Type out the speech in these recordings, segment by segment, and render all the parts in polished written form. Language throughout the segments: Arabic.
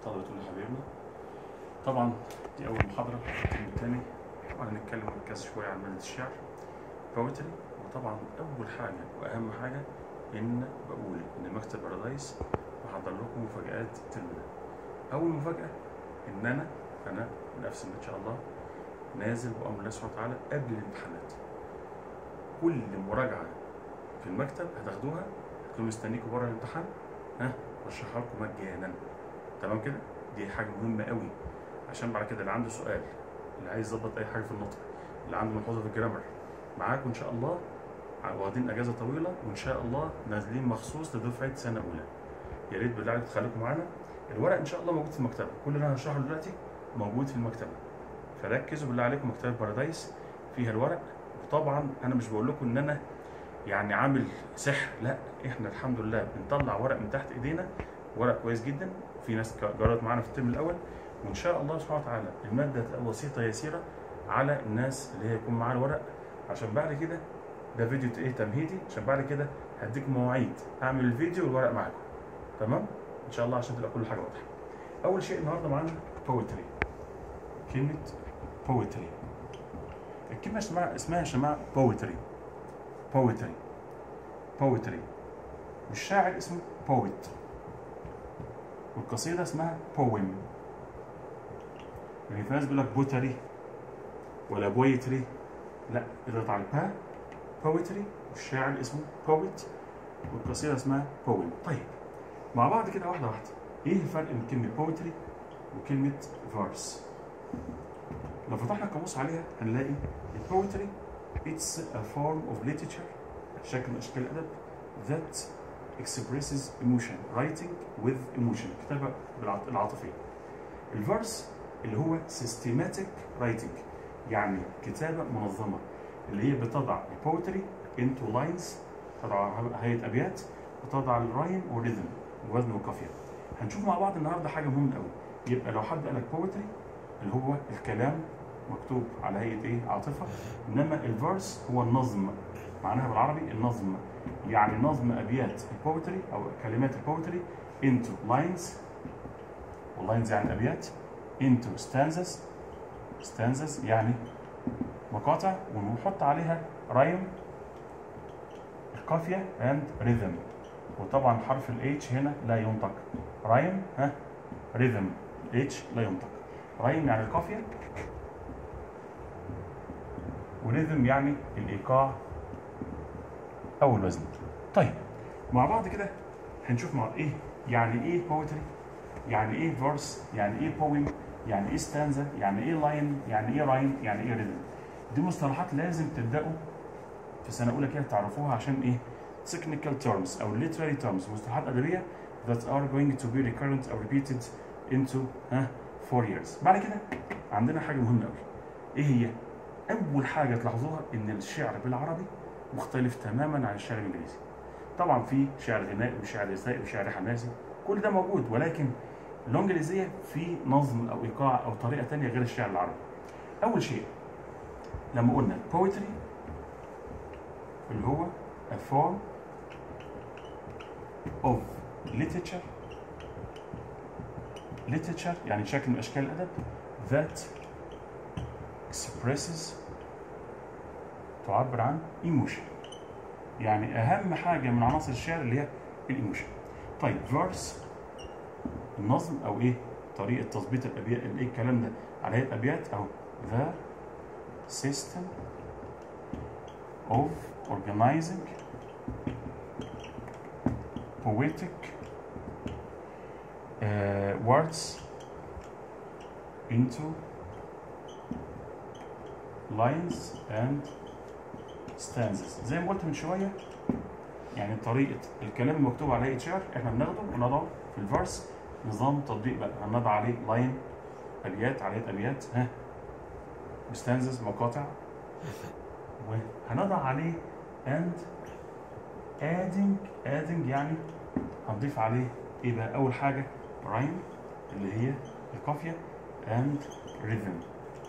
طلبة حبايبنا. طبعا دي أول محاضرة في الترم الثاني، وهنتكلم ونركز شوية عن مادة الشعر بويتري. وطبعا أول حاجة وأهم حاجة إن بقول إن مكتب بارادايس بحضر لكم مفاجآت الترم ده. أول مفاجأة إن أنا بنفسي إن شاء الله نازل بأمر الله سبحانه وتعالى قبل الامتحانات. كل مراجعة في المكتب هتاخدوها هتكونوا مستنيكوا بره الامتحان، برشحها لكم مجانا. تمام كده؟ دي حاجة مهمة قوي، عشان بعد كده اللي عنده سؤال، اللي عايز يظبط أي حاجة في النطق، اللي عنده ملحوظة في الجرامر، معاكم إن شاء الله. واخدين أجازة طويلة وإن شاء الله نازلين مخصوص لدفعة سنة أولى. يا ريت بالله عليكم تخليكم معانا. الورق إن شاء الله موجود في المكتبة، كل اللي أنا هشرحه دلوقتي موجود في المكتبة، فركزوا بالله عليكم. مكتبة بارادايس فيها الورق. وطبعا أنا مش بقول لكم إن أنا يعني عامل سحر، لا، احنا الحمد لله بنطلع ورق من تحت ايدينا، ورق كويس جدا. في ناس جربت معانا في الترم الاول، وان شاء الله سبحانه وتعالى الماده هتبقى بسيطه يسيره على الناس اللي هي يكون معاها الورق، عشان بعد كده ده فيديو تمهيدي، عشان بعد كده هديكم مواعيد اعمل الفيديو والورق معاكم. تمام ان شاء الله، عشان تبقى كل حاجه واضحه. اول شيء النهارده معانا بويتري. كلمه بويتري، الكلمه اسمها يا جماعه بويتري. بويتري، والشاعر اسمه بويت، والقصيدة اسمها بويم. يعني في ناس بيقول لك بوتري ولا بويتري، لا، اضغط على الباء. بويتري، والشاعر اسمه بويت، والقصيدة اسمها بويم. طيب مع بعض كده واحدة واحدة، ايه الفرق بين كلمة بويتري وكلمة فيرس؟ لو فتحنا القاموس عليها هنلاقي البويتري it's a form of literature، شكل من اشكال الادب that expresses emotion, writing with emotion، كتابة العاطفية. الفيرس اللي هو systematic writing، يعني كتابة منظمة، اللي هي بتضع البويتري into lines، تضع هيئة أبيات، وتضع الرايم والريذم ووزن وقافية. هنشوف مع بعض النهارده حاجة مهمة قوي. يبقى لو حد قال لك بويتري اللي هو الكلام مكتوب على هيئة ايه؟ عاطفة. انما الفيرس هو النظم، معناها بالعربي النظم، يعني نظم ابيات البويتري او كلمات البويتري into lines، واللاينز يعني ابيات، into stanzas يعني مقاطع، ونحط عليها رايم القافية and rhythm. وطبعا حرف الاتش هنا لا ينطق، رايم rhythm، الاتش لا ينطق. رايم يعني القافية، وريذم يعني الايقاع او الوزن. طيب مع بعض كده هنشوف مع ايه يعني ايه بويتري، يعني ايه فيرس، يعني ايه بويم، يعني ايه ستانزا، يعني ايه لاين، يعني ايه رايم، يعني ايه ريذم. دي مصطلحات لازم تبداوا في سنه اولى كده تعرفوها، عشان ايه؟ technical terms او literary terms، مصطلحات ادبيه that are going to be recurrent or repeated into 4 years. بعد كده عندنا حاجه مهمه قوي. ايه هي؟ أول حاجة تلاحظوها إن الشعر بالعربي مختلف تماماً عن الشعر الإنجليزي. طبعاً في شعر غنائي وشعر إزائي وشعر حماسي، كل ده موجود، ولكن اللغة الإنجليزية في نظم أو إيقاع أو طريقة تانية غير الشعر العربي. أول شيء لما قلنا poetry اللي هو a form of literature يعني شكل من أشكال الأدب that expresses، تعبر عن emotion، يعني أهم حاجة من عناصر الشعر اللي هي الإيموشن. طيب فيرس النظم أو إيه؟ طريقة تظبيط الأبيات، إيه الكلام ده على هيئة أبيات، أو the system of organizing poetic words into lines and stanzas. زي ما قلت من شويه، يعني طريقه الكلام المكتوب على هيئه شعر احنا بناخده ونضعه في الفيرس، نظام تطبيق بقى، هنضع عليه لاين ابيات على هيئه ابيات، وستانزز مقاطع، وهنضع عليه and adding يعني هنضيف عليه ايه بقى؟ اول حاجه رايم اللي هي القافيه and rhythm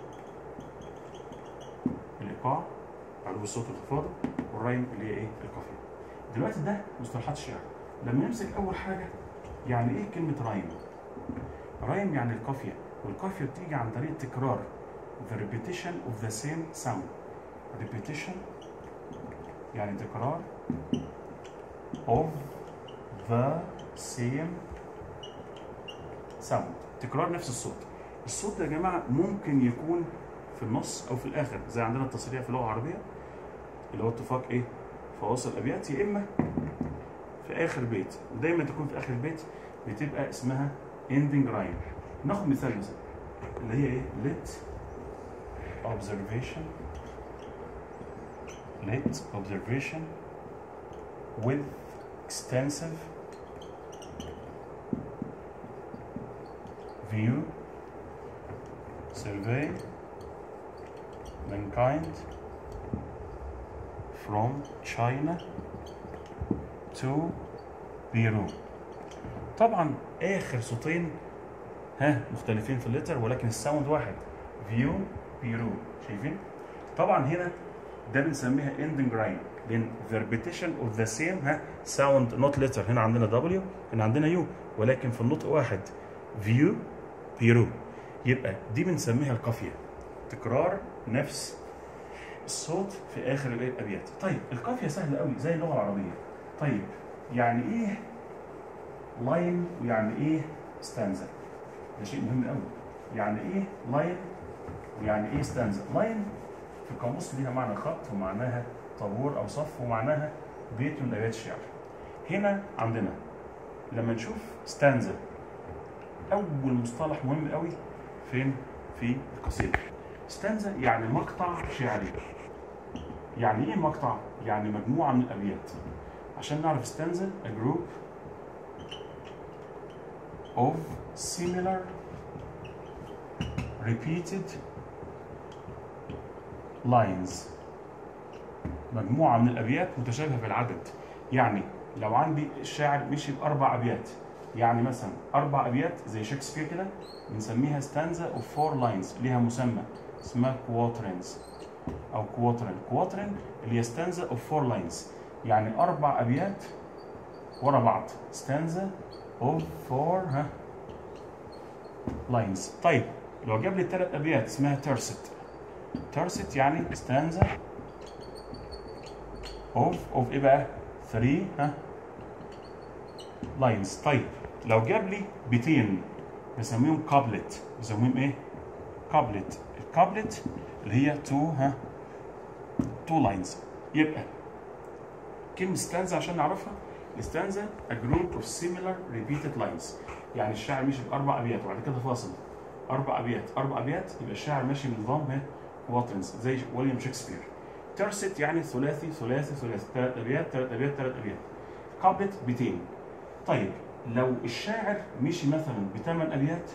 الايقاع، علو الصوت وانخفاضه، والرايم اللي هي ايه؟ القافيه. دلوقتي ده مصطلحات الشعر. لما نمسك اول حاجه، يعني ايه كلمه رايم؟ رايم يعني القافيه، والقافيه بتيجي عن طريق التكرار. the repetition of the same sound. repetition يعني تكرار of the same sound. تكرار نفس الصوت. الصوت ده يا جماعه ممكن يكون في النص او في الاخر، زي عندنا التصريع في اللغه العربيه اللي هو اتفاق ايه؟ فواصل الابيات، يا اما في اخر بيت. ودايما تكون في اخر البيت بتبقى اسمها ending rhyme. ناخد مثال اللي هي ايه؟ let observation with extensive view survey mankind from China to Peru. طبعا اخر صوتين مختلفين في اللتر، ولكن الساوند واحد. فيو بيرو، شايفين؟ طبعا هنا ده بنسميها ending rhyme، لان the repetition of the same sound not letter. هنا عندنا W، هنا عندنا U، ولكن في النطق واحد. فيو بيرو، يبقى دي بنسميها القافية، تكرار نفس الصوت في اخر الابيات. طيب القافية سهلة قوي زي اللغة العربية. طيب يعني ايه لاين ويعني ايه ستانزا؟ ده شيء مهم قوي. يعني ايه لاين ويعني ايه ستانزا؟ لاين في القاموس ليها معنى خط، ومعناها طابور او صف، ومعناها بيت من ابيات الشعر. هنا عندنا لما نشوف ستانزا، اول مصطلح مهم قوي فين؟ في القصيدة. ستانزا يعني مقطع شعري. يعني ايه مقطع؟ يعني مجموعة من الابيات. عشان نعرف ستانزا a group of similar repeated lines. مجموعة من الأبيات متشابهة في العدد. يعني لو عندي الشاعر مشي بأربع أبيات، يعني مثلا 4 أبيات زي شكسبير كده، بنسميها stanza of 4 lines، ليها مسمى اسمها quatrains أو quatrain اللي هي stanza of 4 lines، يعني 4 أبيات ورا بعض. stanza of 4 lines. طيب لو جاب لي 3 أبيات اسمها tercet يعني stanza of إيه بقى؟ 3 lines. طيب لو جاب لي بيتين بسميهم couplet. بسميهم ايه؟ couplet. الكابلت اللي هي 2 lines. يبقى كلمة stanza عشان نعرفها، stanza a group of similar repeated lines. يعني الشاعر مشي ب4 أبيات وبعد كده فاصل 4 أبيات 4 أبيات، يبقى الشاعر ماشي بنظام quatrains زي ويليام شكسبير. tercet يعني ثلاثي 3 أبيات 3 أبيات 3 أبيات. couplet بيتين. طيب لو الشاعر مشي مثلا ب8 أبيات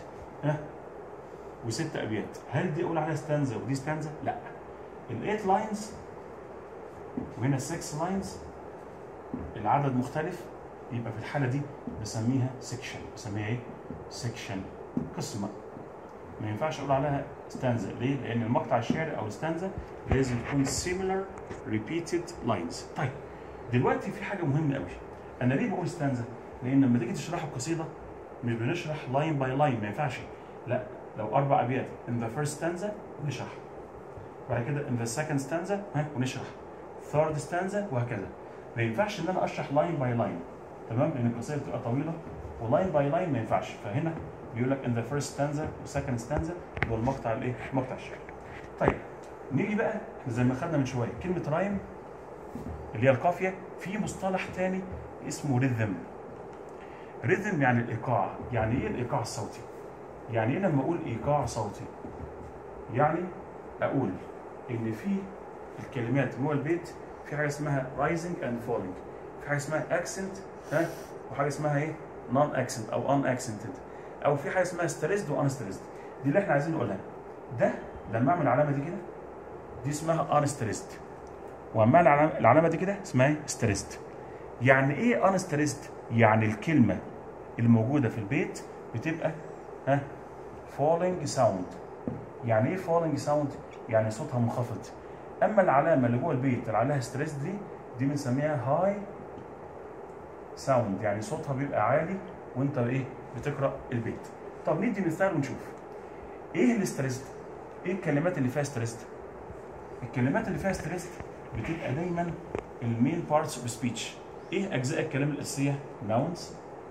و6 أبيات، هل دي أقول عليها ستانزا ودي ستانزا؟ لا. ال8 لاينز وهنا 6 لاينز العدد مختلف، يبقى في الحالة دي بسميها سيكشن. بسميها ايه؟ سيكشن، قسمة. ما ينفعش أقول عليها ستانزا. ليه؟ لأن المقطع الشعري أو الستانزا لازم تكون similar repeated lines. طيب دلوقتي في حاجة مهمة قوي. أنا ليه بقول ستانزا؟ لأن لما تيجي تشرح القصيدة مش بنشرح لاين باي لاين، ما ينفعش. لا، لو 4 أبيات in the first stanza نشرح، بعد كده in the second stanza ونشرح third stanza، وهكذا. ما ينفعش إن أنا أشرح لاين باي لاين، تمام؟ لأن القصيدة بتبقى طويلة، ولاين باي لاين ما ينفعش. فهنا بيقول لك in the first stanza و second stanza دول مقطع الإيه؟ مقطع الشعر. طيب نيجي بقى زي ما خدنا من شوية كلمة رايم اللي هي القافية، في مصطلح تاني اسمه ريذم. ريذم يعني الإيقاع. يعني إيه الإيقاع الصوتي؟ يعني إيه لما أقول إيقاع صوتي؟ يعني أقول إن في الكلمات جوه البيت في حاجة اسمها rising and falling، في حاجة اسمها accent وحاجة اسمها إيه؟ non accent أو unaccented، أو في حاجة اسمها stressed و unstressed. دي اللي إحنا عايزين نقولها. ده لما أعمل العلامة دي كده دي اسمها unstressed، وأما العلامة دي كده اسمها stressed. يعني إيه unstressed؟ يعني الكلمة الموجودة في البيت بتبقى falling sound. يعني ايه falling sound؟ يعني صوتها منخفض. اما العلامة اللي جوه البيت اللي عليها stressed دي بنسميها high sound، يعني صوتها بيبقى عالي وانت ايه بتقرأ البيت. طب ندي مثال ونشوف ايه الاستريست، ايه الكلمات اللي فيها ستريست. الكلمات اللي فيها ستريست بتبقى دايما المين بارتس اوف سبيتش. ايه اجزاء الكلام الاساسيه؟ ناونز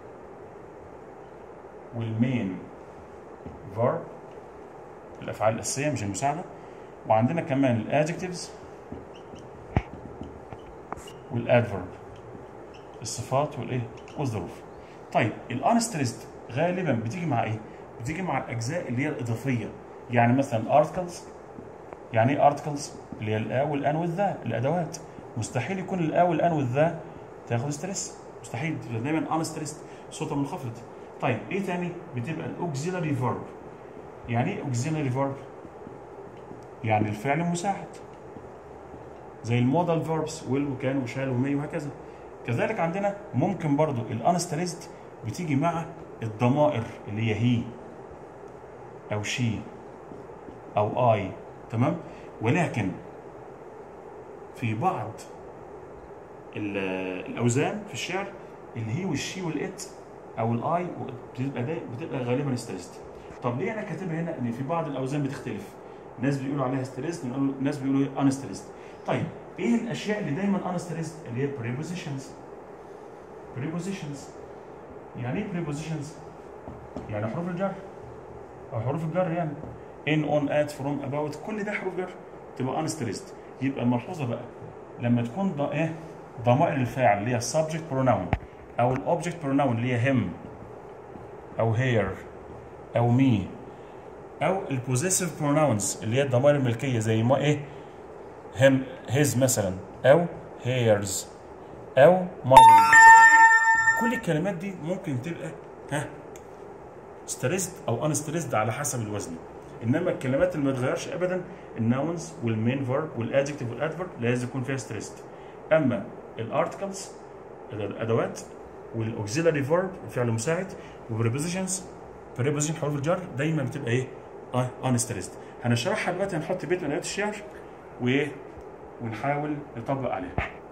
والمين فيرب، الافعال الاساسيه مش المساعده، وعندنا كمان الادجكتيفز والادفيرب، الصفات والايه والظروف. طيب الانستريست غالبا بتيجي مع ايه؟ بتيجي مع الاجزاء اللي هي الاضافيه، يعني مثلا ارتكلز. يعني ايه ارتكلز؟ اللي هي الآ والآن والذا، الادوات. مستحيل يكون الآ والآن والذا تاخد ستريس، مستحيل، دايما انستريست، صوتها منخفض. طيب ايه تاني؟ بتبقى الاوكسيلاري فيرب. يعني ايه اوكسيلاري فيرب؟ يعني الفعل المساعد، زي المودال فيربس ويل وكان وشال ومي وهكذا. كذلك عندنا ممكن برضو الانستريست بتيجي مع الضمائر اللي هي هي او شي او اي، تمام. ولكن في بعض الاوزان في الشعر الهي والشي والات او الاي بتبقى غالبا ستريست. طب ليه انا كاتبها هنا ان في بعض الاوزان بتختلف؟ ناس بيقولوا عليها ستريست، ناس بيقولوا انستريست. طيب ايه الاشياء اللي دايما انستريست؟ اللي هي بريبوزيشنز. بريبوزيشنز يعني ايه بريبوزيشنز؟ يعني حروف الجر او حروف الجر، يعني ان اون ات فروم اباوت، كل ده حروف جر تبقى انستريست. يبقى الملحوظه بقى لما تكون ضمائر الفاعل اللي هي السبجكت بروناون او الاوبجكت بروناون اللي هي هيم او هير او مي، او البوزيسيف بروناونز اللي هي الضمائر الملكيه زي ما ايه هيم هيز مثلا، او هيرز او ماين. كل الكلمات دي ممكن تبقى ستريسد او انستريسد على حسب الوزن. انما الكلمات اللي ما تتغيرش ابدا الناونز والمين فيرب والادجكتيف والادفيرب لازم يكون فيها ستريسد. اما الارتكلز الادوات والاوكسيلاري فيرب الفعل المساعد والبريبوزيشنز، بريبوزيشن حروف الجر دايما بتبقى ايه؟ انستريسد. هنشرحها دلوقتي، هنحط بيت من ادوات الشعر ونحاول نطبق عليها.